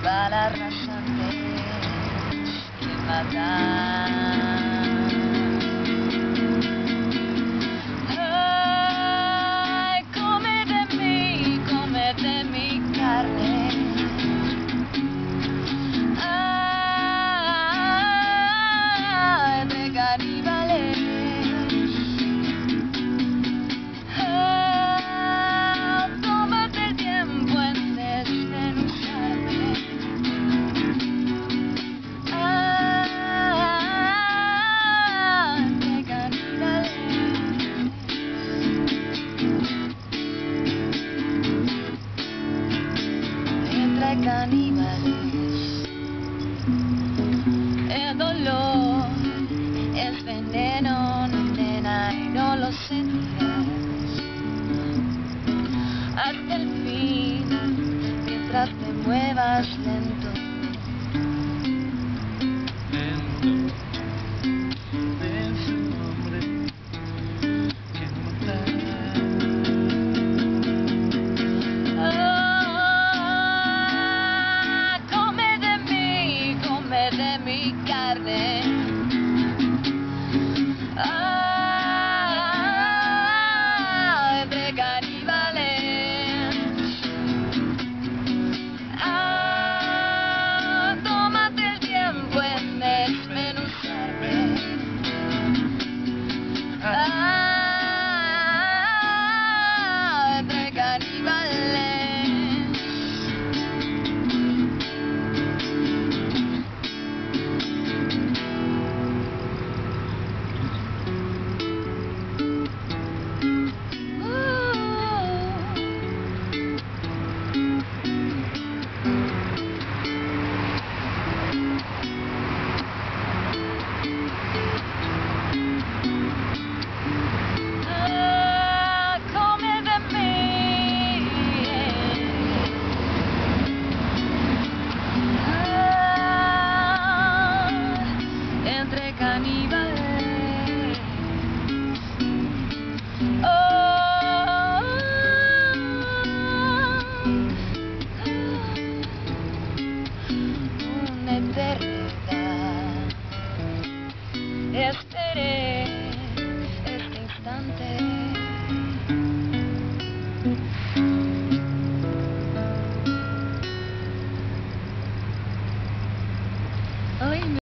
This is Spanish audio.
balas rasantes que matan. Ay, come de mi carne. Ay, de caníbales. Tómate el tiempo en desmenuzarme. De caníbales. Entre caníbales, el dolor, el veneno, nena, y no lo sentirás hasta el fin, mientras te muevas lento.